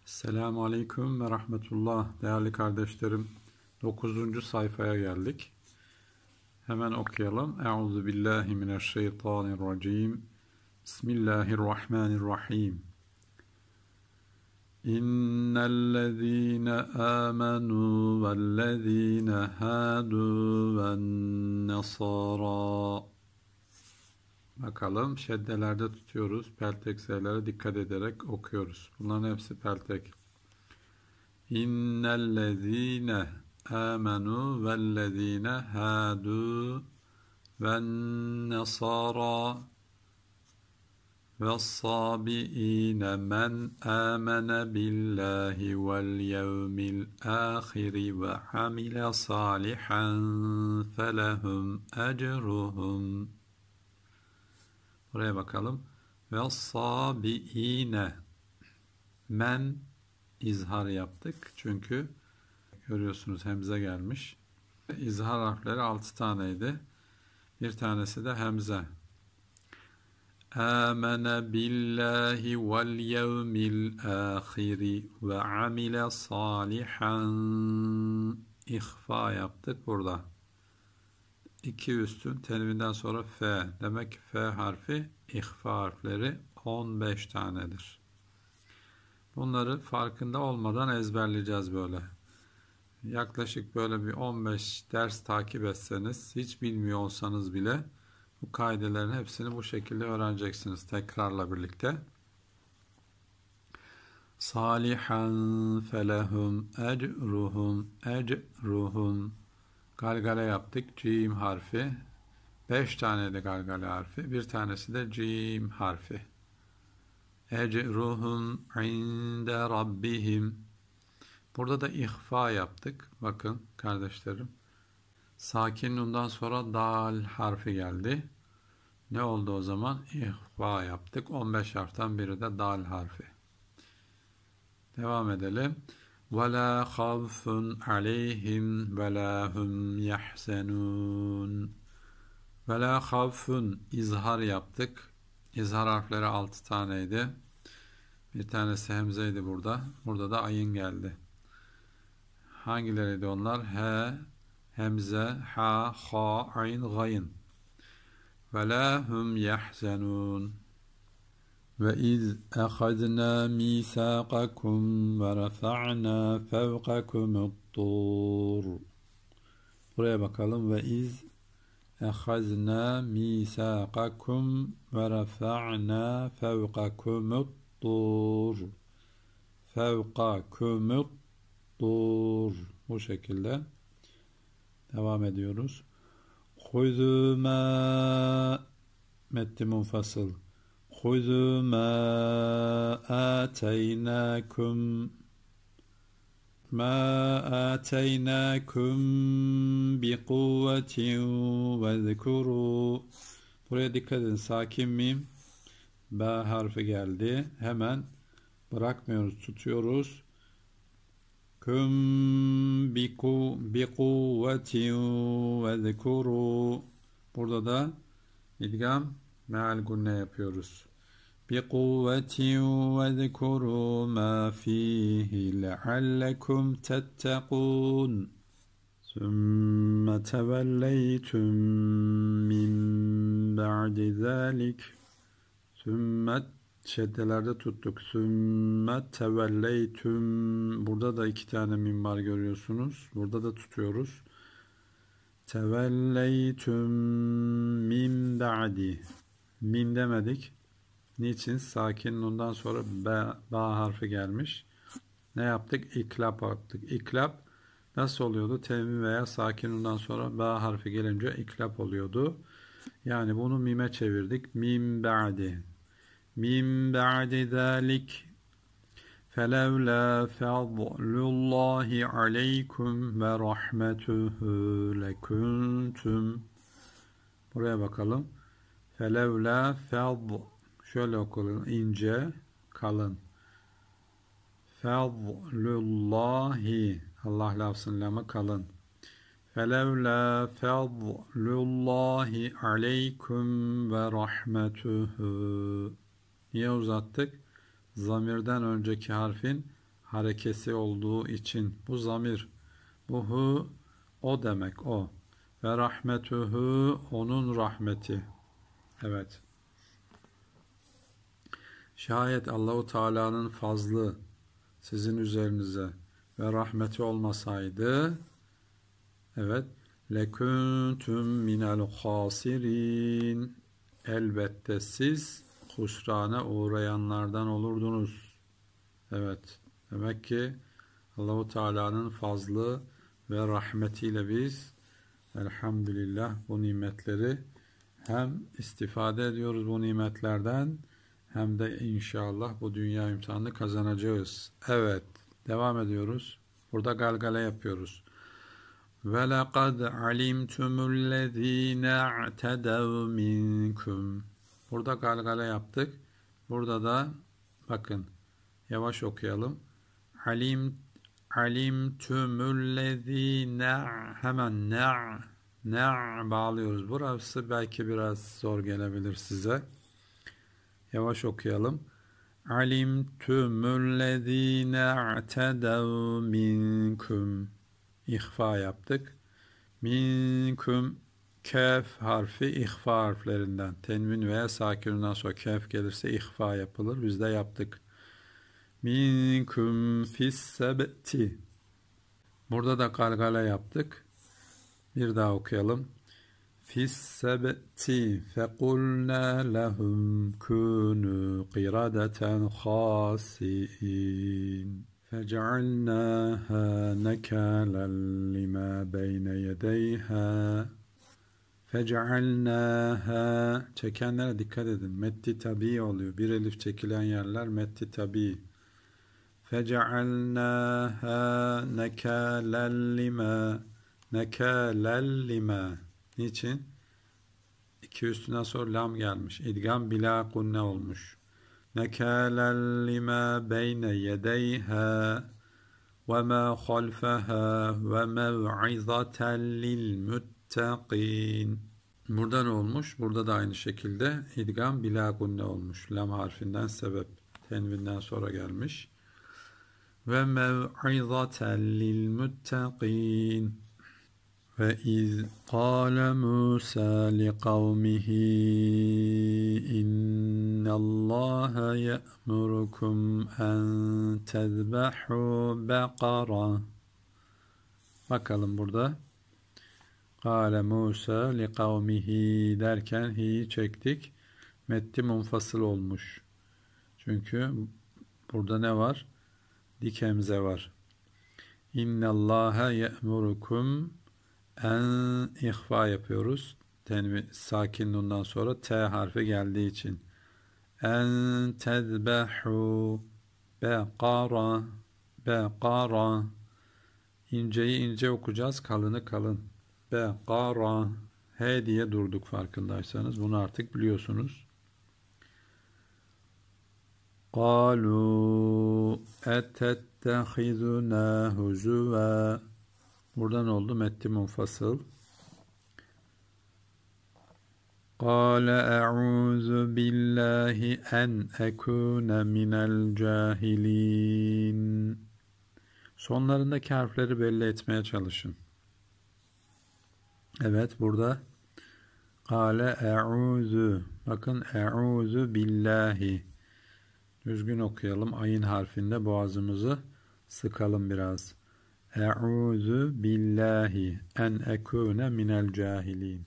Selamun Aleyküm ve Rahmetullah. Değerli kardeşlerim, 9. sayfaya geldik. Hemen okuyalım. Euzu billahi mineşşeytanirracim. Bismillahirrahmanirrahim. İnnellezîne âmenû vellezîne hâdû vennasârâ. Bakalım, şeddelerde tutuyoruz. Peltekselere dikkat ederek okuyoruz. Bunların hepsi peltek. İnnellezîne âmenû vellezîne hâdû vennasârâ vessâbiîne men âmene billâhi vel yevmil âhiri ve amile sâlihan felehum ecruhum. Buraya bakalım. Vessâbiîne men izhar yaptık. Çünkü görüyorsunuz hemze gelmiş. İzhar harfleri 6 taneydi. Bir tanesi de hemze. Âmene billahi vel yevmil âhiri ve amile salihan. İhfa yaptık burada. 2 üstün tenvinden sonra F. Demek ki F harfi ihfa harfleri 15 tanedir. Bunları farkında olmadan ezberleyeceğiz böyle. Yaklaşık böyle bir 15 ders takip etseniz, hiç bilmiyor olsanız bile bu kaidelerin hepsini bu şekilde öğreneceksiniz tekrarla birlikte. Salihan felehum ecruhum. Galgale yaptık. Cim harfi. 5 tane de galgale harfi. Bir tanesi de cim harfi. Ecruhum inde rabbihim. Burada da ihfa yaptık. Bakın kardeşlerim. Sakin nundan sonra dal harfi geldi. Ne oldu o zaman? İhfa yaptık. 15 harften biri de dal harfi. Devam edelim. وَلَا خَوْفٌ عَلَيْهِمْ وَلَا هُمْ يَحْزَنُونَ. وَلَا خَوْفٌ izhar yaptık. İzhar harfleri 6 taneydi. Bir tanesi hemzeydi burada. Burada da ayın geldi. Hangileriydi onlar? He, hemze, ha, ha, ayn, gayın. وَلَا هُمْ يَحْزَنُونَ. وَإِذْ أَخَذْنَا مِيثَاقَكُمْ وَرَفَعْنَا فَوْقَكُمُ الطُّورَ. Buraya bakalım. وَإِذْ أَخَذْنَا مِيثَاقَكُمْ وَرَفَعْنَا فَوْقَكُمُ الطُّورَ. فَوْقَكُمُ الطُّورَ. Bu şekilde devam ediyoruz. خُذُوا مَا metti munfasıl. خُذُوا مَا آتَيْنَاكُمْ بِقُوَّةٍ وَاذْكُرُوا. Buraya dikkat edin. Sakin mim. B harfi geldi. Hemen bırakmıyoruz. Tutuyoruz. Küm biquvvetin vezkuru. Burada da idgam meal gunne yapıyoruz. Biquvvetin vezkuru ma fihi leallekum tettekûn. Sümme tevelleytüm min ba'di zâlik. Sümmet şeddelerde tuttuk. Sümmet tevelleytüm. Burada da 2 tane mim var görüyorsunuz. Burada da tutuyoruz. Tevelleytüm min ba'di. Min demedik. Niçin? Sakin ondan sonra ba harfi gelmiş. Ne yaptık? İklap yaptık. İklap nasıl oluyordu? Tevmin veya sakin ondan sonra ba harfi gelince iklap oluyordu. Yani bunu mime çevirdik. Min ba'di. Min ba'di zâlik felevlâ fadlullâhi aleykum ve rahmetuhu lekuntum. Buraya bakalım. Felevlâ şöyle okuyalım. İnce, kalın. Fadlullâhi Allah lafzın lamı kalın. Felevlâ fadlullâhi aleykum ve rahmetuhu. Niye uzattık? Zamirden önceki harfin harekesi olduğu için. Bu zamir. Bu hu o demek, o. Ve rahmetuhu onun rahmeti. Evet. Şayet Allahu Teala'nın fazlı sizin üzerinize ve rahmeti olmasaydı, evet, lekuntum minel hasirin, elbette siz husrana uğrayanlardan olurdunuz. Evet, demek ki Allahu Teala'nın fazlı ve rahmetiyle biz elhamdülillah bu nimetleri hem istifade ediyoruz bu nimetlerden, hem de inşallah bu dünya imtihanını kazanacağız. Evet, devam ediyoruz. Burada galgale yapıyoruz. وَلَقَدْ عَلِمْتُمُ الَّذ۪ينَ اَعْتَدَوْا مِنْكُمْ. Burada galgale yaptık. Burada da bakın yavaş okuyalım. Alimtumullezine, hemen ne bağlıyoruz. Burası belki biraz zor gelebilir size. Yavaş okuyalım. Alimtumullezine a'tedav minkum. İhfa yaptık. Minkum, kef harfi ihfa harflerinden. Tenvin veya sakinundan sonra kef gelirse ihfa yapılır. Biz de yaptık. Minkum fissebti. Burada da galgale yaptık. Bir daha okuyalım. Fissebti fekulna lehum kunu qiradeten khasiin. فَجَعَلْنَاهَا نَكَالًا لِمَا بَيْنَ يَدَيْهَا فَجَعَلْنَاهَا, çekenlere dikkat edin. Metti tabi oluyor. Bir elif çekilen yerler metti tabi. فَجَعَلْنَاهَا نَكَالًا لِمَا, نَكَالًا لِمَا. Niçin? İki üstünden sonra lam gelmiş. İdgam bila gunne olmuş. نَكَالًا لِمَا بَيْنَ يَدَيْهَا وَمَا خَلْفَهَا وَمَوْعِظَةً لِلْمُتَّقِينَ. Burada ne olmuş? Burada da aynı şekilde idgam bila gunne olmuş. Lam harfinden sebep. Tenvinden sonra gelmiş. وَمَوْعِظَةً لِلْمُتَّقِينَ. وَإِذْ قَالَ مُوسَى لِقَوْمِهِ إِنَّ اللَّهَ يَأْمُرُكُمْ أَنْ تَذْبَحُوا بَقَرَةً. Bakalım burada. قَالَ مُوسَى لِقَوْمِهِ derken hi'yi çektik. Metti munfasıl olmuş. Çünkü burada ne var? Dik hemze var. İnne Allaha ye'murukum, en ihfa yapıyoruz. Sakin nundan sonra T harfi geldiği için. En tezbehu beqara, beqara. İnceyi ince okuyacağız, kalını kalın. Beqara. He diye durduk farkındaysanız. Bunu artık biliyorsunuz. قَالُوا اَتَتَّخِذُنَا هُزُوًا. Buradan oldu metti munfasıl. قَالَ اَعُوذُ بِاللّٰهِ اَنْ اَكُونَ مِنَ الْجَاهِلِينَ. Sonlarındaki harfleri belli etmeye çalışın. Evet, burada قَالَ اَعُوذُ. Bakın اَعُوذُ بِاللّٰهِ. Düzgün okuyalım. Ayın harfinde boğazımızı sıkalım biraz. Eûzü billahi en ekûne minel cahilin.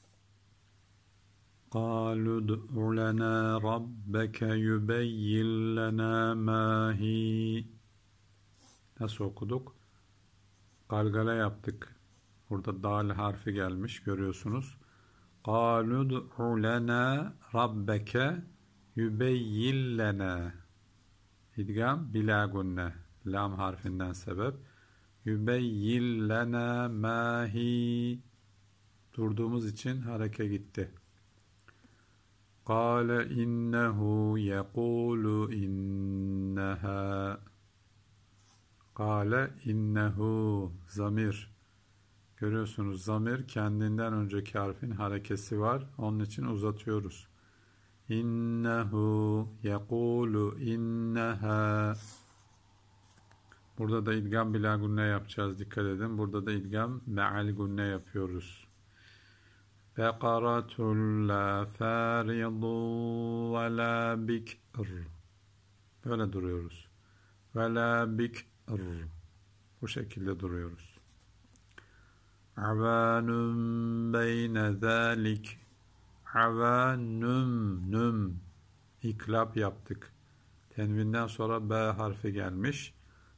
قَالُوا ادْعُ لَنَا رَبَّكَ يُبَيِّنْ لَنَا مَا هِيَ. Nasıl okuduk? Galgale yaptık. Burada dal harfi gelmiş. Görüyorsunuz. قَالُوا ادْعُ لَنَا رَبَّكَ يُبَيِّنْ لَنَا. İdgam bila gunne. Lam harfinden sebep. Yübeyyin lena mahi. Durduğumuz için hareke gitti. Kâle innehu yekûlu inneha. Kâle innehu. Zamir. Görüyorsunuz, zamir kendinden önceki harfin harekesi var. Onun için uzatıyoruz. İnnehu yekûlu inneha. Burada da idgam bila gunne yapacağız. Dikkat edin. Burada da idgam me'al gunne yapıyoruz. Bekaratun la faridun ve la bikr. Böyle duruyoruz. Ve la bikr. Bu şekilde duruyoruz. Avanun beyne zalik. Avanum. İklap yaptık. Tenvinden sonra B harfi gelmiş.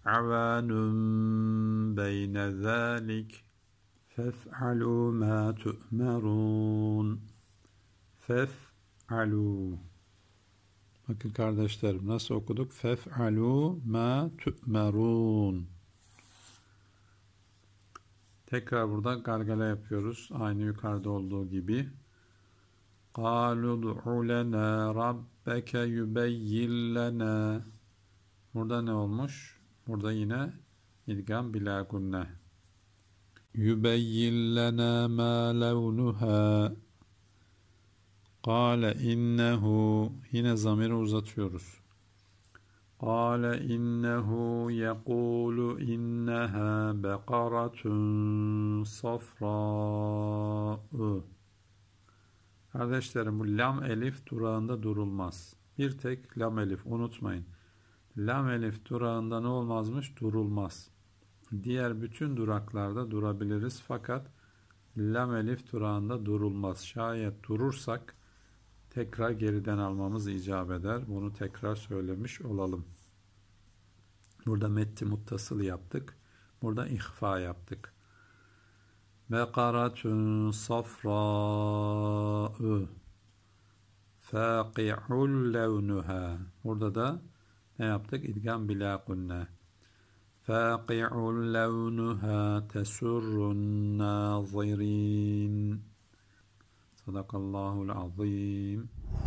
Avanun beyne zalik. Fef'alû mâ tu'merûn. Fef'alû. Bakın kardeşlerim nasıl okuduk? Fef'alû mâ tu'merûn. Tekrar burada gargala yapıyoruz. Aynı yukarıda olduğu gibi. قَالُوا ادْعُ لَنَا رَبَّكَ يُبَيِّنْ لَنَا. Burada ne olmuş? Burada yine idgam bila gunne. يُبَيِّنْ لَنَا مَا لَوْنُهَا. قَالَ إِنَّهُ. Yine zamiri uzatıyoruz. قَالَ إِنَّهُ يَقُولُ إِنَّهَا بَقَرَةٌ صَفْرَاءُ. Kardeşlerim bu lam elif durağında durulmaz. Bir tek lam elif unutmayın. Lam elif durağında ne olmazmış? Durulmaz. Diğer bütün duraklarda durabiliriz fakat lam elif durağında durulmaz. Şayet durursak tekrar geriden almamız icap eder. Bunu tekrar söylemiş olalım. Burada metti muttasıl yaptık. Burada ihfa yaptık. Bekaratun safra'u faqi'ul levnuha. Burada da ne yaptık? İdgam bila gunne. Faqi'ul levnuha tesurrun nazirin. Sadakallahul azim.